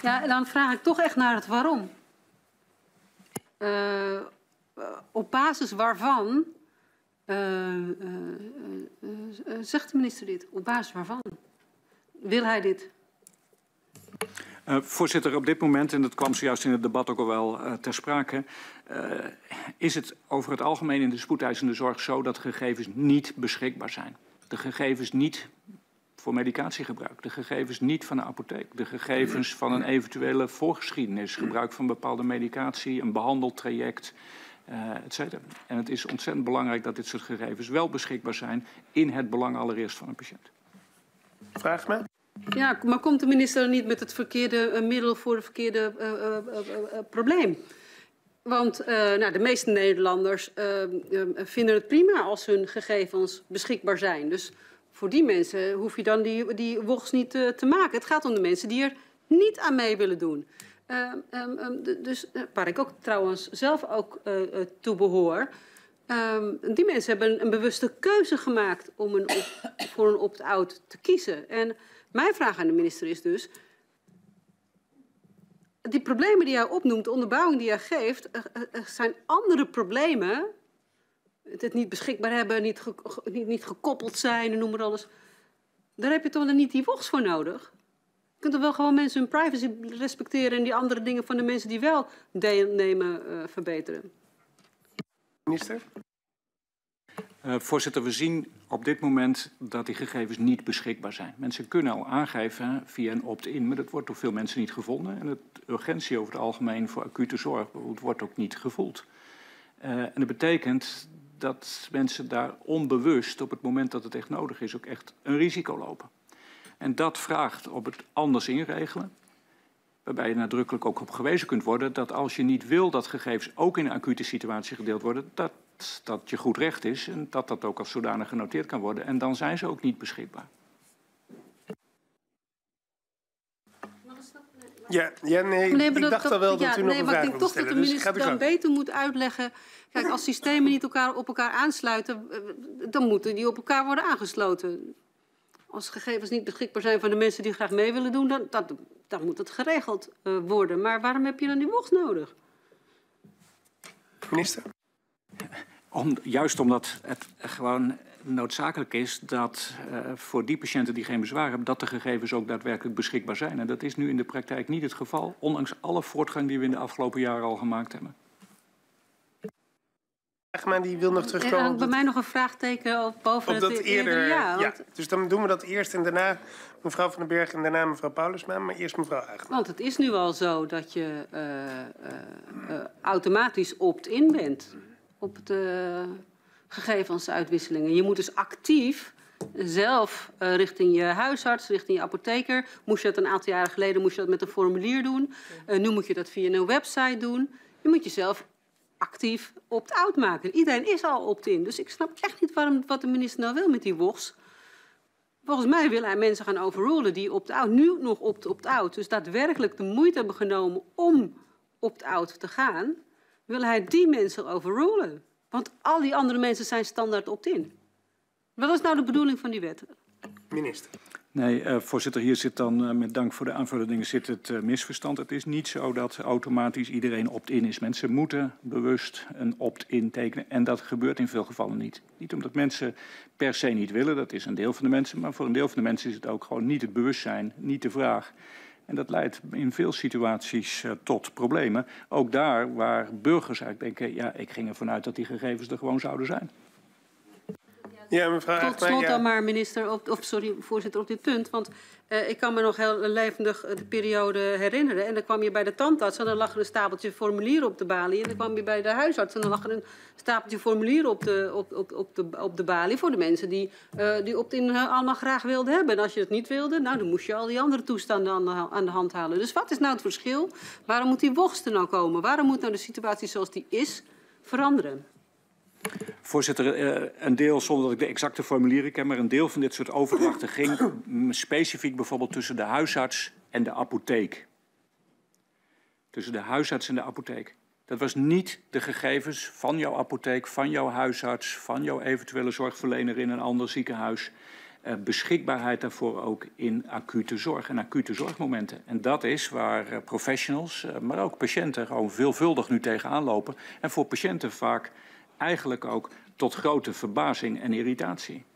Ja, en dan vraag ik toch echt naar het waarom. Op basis waarvan zegt de minister dit? Op basis waarvan? Wil hij dit? Voorzitter, op dit moment, en dat kwam zojuist in het debat ook al wel ter sprake, is het over het algemeen in de spoedeisende zorg zo dat gegevens niet beschikbaar zijn. De gegevens niet voor medicatiegebruik, de gegevens niet van de apotheek, de gegevens van een eventuele voorgeschiedenis, gebruik van bepaalde medicatie, een behandeltraject, et cetera. En het is ontzettend belangrijk dat dit soort gegevens wel beschikbaar zijn in het belang allereerst van een patiënt. Vraag me. Ja, maar komt de minister niet met het verkeerde middel voor het verkeerde probleem? Want de meeste Nederlanders vinden het prima als hun gegevens beschikbaar zijn. Dus voor die mensen hoef je dan die WOGs niet te maken. Het gaat om de mensen die er niet aan mee willen doen. Dus waar ik ook trouwens zelf ook toe behoor. Die mensen hebben een bewuste keuze gemaakt om voor een opt-out te kiezen. En mijn vraag aan de minister is dus, die problemen die hij opnoemt, de onderbouwing die hij geeft, zijn andere problemen. Het niet beschikbaar hebben, niet gekoppeld zijn, noem maar alles. Daar heb je toch dan niet die WOGs voor nodig? Je kunt toch wel gewoon mensen hun privacy respecteren en die andere dingen van de mensen die wel deelnemen verbeteren? Minister? Voorzitter, we zien op dit moment dat die gegevens niet beschikbaar zijn. Mensen kunnen al aangeven via een opt-in, maar dat wordt door veel mensen niet gevonden. En de urgentie over het algemeen voor acute zorg wordt ook niet gevoeld. En dat betekent dat mensen daar onbewust op het moment dat het echt nodig is ook echt een risico lopen. En dat vraagt op het anders inregelen. Waarbij je nadrukkelijk ook op gewezen kunt worden dat als je niet wil dat gegevens ook in een acute situatie gedeeld worden, dat je goed recht is en dat dat ook als zodanig genoteerd kan worden. En dan zijn ze ook niet beschikbaar. Ja, nee, ik dacht al wel dat u nog een vraag wilde stellen. Maar ik denk toch dat de minister dan beter moet uitleggen. Kijk, als systemen niet op elkaar aansluiten, dan moeten die op elkaar worden aangesloten. Als gegevens niet beschikbaar zijn van de mensen die graag mee willen doen, dan moet het geregeld worden. Maar waarom heb je dan die WOGs nodig? Minister? Juist omdat het gewoon noodzakelijk is dat voor die patiënten die geen bezwaar hebben, dat de gegevens ook daadwerkelijk beschikbaar zijn. En dat is nu in de praktijk niet het geval, ondanks alle voortgang die we in de afgelopen jaren al gemaakt hebben. Maar die wil nog terugkomen. Bij mij nog een vraagteken boven op dat eerder. Ja, want... Dus dan doen we dat eerst en daarna mevrouw Van den Berg en daarna mevrouw Paulusma, maar eerst mevrouw Agema. Want het is nu al zo dat je automatisch opt-in bent op de gegevensuitwisselingen. Je moet dus actief zelf richting je huisarts, richting je apotheker. Moest je dat een aantal jaren geleden moest je dat met een formulier doen. Nu moet je dat via een website doen. Je moet jezelf actief opt-out maken. Iedereen is al opt-in. Dus ik snap echt niet wat de minister nou wil met die WOGs. Volgens mij wil hij mensen gaan overrulen die opt-out, nu nog opt-out. Dus daadwerkelijk de moeite hebben genomen om opt-out te gaan. Wil hij die mensen overrulen? Want al die andere mensen zijn standaard opt-in. Wat is nou de bedoeling van die wet? Minister. Nee, voorzitter, hier zit dan, met dank voor de aanvullingen, zit het misverstand. Het is niet zo dat automatisch iedereen opt-in is. Mensen moeten bewust een opt-in tekenen en dat gebeurt in veel gevallen niet. Niet omdat mensen per se niet willen, dat is een deel van de mensen, maar voor een deel van de mensen is het ook gewoon niet het bewustzijn, niet de vraag. En dat leidt in veel situaties tot problemen. Ook daar waar burgers eigenlijk denken, ja, ik ging ervan uit dat die gegevens er gewoon zouden zijn. Ja, mevrouw Tot slot dan maar, minister, voorzitter, op dit punt. Want ik kan me nog heel levendig de periode herinneren. En dan kwam je bij de tandarts en dan lag er een stapeltje formulieren op de balie. En dan kwam je bij de huisarts en dan lag er een stapeltje formulieren op de balie. Voor de mensen die opt-in allemaal graag wilden hebben. En als je het niet wilde, nou, dan moest je al die andere toestanden aan de hand halen. Dus wat is nou het verschil? Waarom moet die WOGs er nou komen? Waarom moet nou de situatie zoals die is veranderen? Voorzitter, een deel, zonder dat ik de exacte formulieren ken, maar een deel van dit soort overdrachten ging specifiek bijvoorbeeld tussen de huisarts en de apotheek. Tussen de huisarts en de apotheek. Dat was niet de gegevens van jouw apotheek, van jouw huisarts, van jouw eventuele zorgverlener in een ander ziekenhuis. beschikbaarheid daarvoor ook in acute zorg en acute zorgmomenten. En dat is waar professionals, maar ook patiënten gewoon veelvuldig nu tegenaan lopen. En voor patiënten vaak eigenlijk ook tot grote verbazing en irritatie.